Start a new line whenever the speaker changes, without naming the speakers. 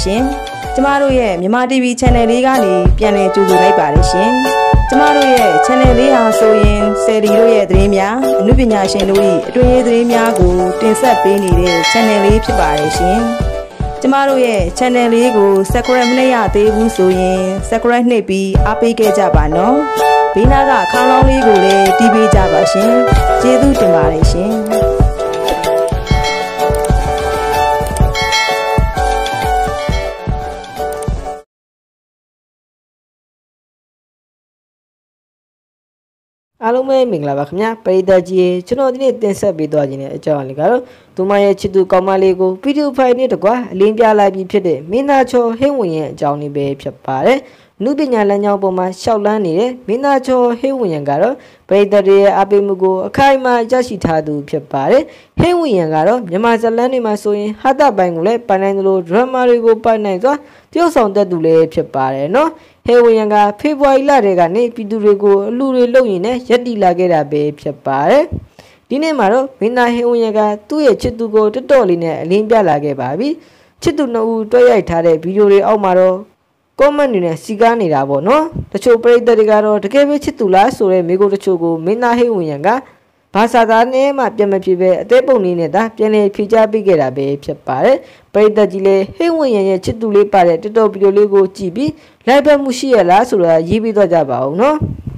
ရှင်။ကျမတို့ရဲ့မြန်မာ TV Channel လေးကနေပြန်လည်ကြိုဆိုလိုက်ပါတယ်ရှင်။ကျမတို့ရဲ့ Channel လေးဟာဆိုရင်ဆယ်ဒီတို့ရဲ့သတင်းများအမှုပညာရှင်တို့၏အတွင်းရေးသတင်းများကိုတင်ဆက်ပေးနေတဲ့ Channel လေးဖြစ်ပါတယ်ရှင်။ကျမတို့ရဲ့ Channel လေးကို Subscribe မလုပ်ရသေးဘူးဆိုရင် Subscribe နှိပ်ပြီးအားပေးခဲ့ကြပါနော်။ဘေးနားကခေါင်းလောင်းလေးကိုလည်းတီးပေးကြပါရှင်။ကျေးဇူးတင်ပါတယ်ရှင်။
အားလုံးပဲမင်္ဂလာပါခင်ဗျာပရိသတ်ကြီးကျွန်တော်ဒီနေ့တင်ဆက်ပေးသွားခြင်းတဲ့အကြောင်းအရာကတော့သူမရဲ့ချစ်သူကောင်းမလေးကိုဗီဒီယိုဖိုင်နဲ့တကွာအလင်းပြလိုက်ပြီးဖြစ်တဲ့မင်းသားချောဟိဝင်ရဲ့အကြောင်းလေးပဲဖြစ်ပါတယ်နုပညာလမ်းကြောင်းပေါ်မှာရှောက်လန်းနေတဲ့မင်းသားချောဟိဝင်ရန်ကတော့ပရိသတ်ရဲ့အပိမှုကိုအခိုင်အမာရရှိထားသူဖြစ်ပါတယ်ဟိဝင်ရန်ကတော့မြန်မာဇာတ်လမ်းတွေမှာဆိုရင်ဟာတာပိုင်းကိုလည်းပိုင်နိုင်သလိုဒရမာတွေကိုပိုင်နိုင်စွာတရုပ်ဆောင်တတ်သူလည်းဖြစ်ပါတယ်နော်ဟေဝင်ရန်ကဖေဖော်ဝါရီလထဲကနေပြည်သူတွေကိုအလှူတွေလုပ်ရင်းနဲ့ရက်တီလာခဲ့တာပဲဖြစ်ပါတယ်ဒီနေ့မှာတော့မင်းသားဟေဝင်ရန်ကသူ့ရဲ့ချစ်သူကိုတော်တော်လေးနဲ့အလင်းပြလာခဲ့ပါပြီချစ်သူနှစ်ဦးတွဲရိုက်ထားတဲ့ဗီဒီယိုတွေအောက်မှာတော့comment တွေနဲ့စီကားနေတာပေါ့နော်တချို့ပရိသတ်တွေကတော့တကယ်ပဲချစ်သူလားဆိုတဲ့မိကိုတချို့ကိုမင်းသားဟေဝင်ရန်ကဘာသာသားနဲ့မှပြန်မဖြစ်ပဲအသေးပုံလေးနဲ့သာပြန်လည်ဖြေချပေးခဲ့တာပဲဖြစ်ပါတယ်ပရိသတ်ကြီးလည်းဟိဝင်ရန်ရဲ့ချစ်သူလေးပါတဲ့တော်တော်ဗီဒီယိုလေးကိုကြည့်ပြီးလိုက်ဖက်မှုရှိရလားဆိုတာရေးပြီးတော့ကြပါဦးနော်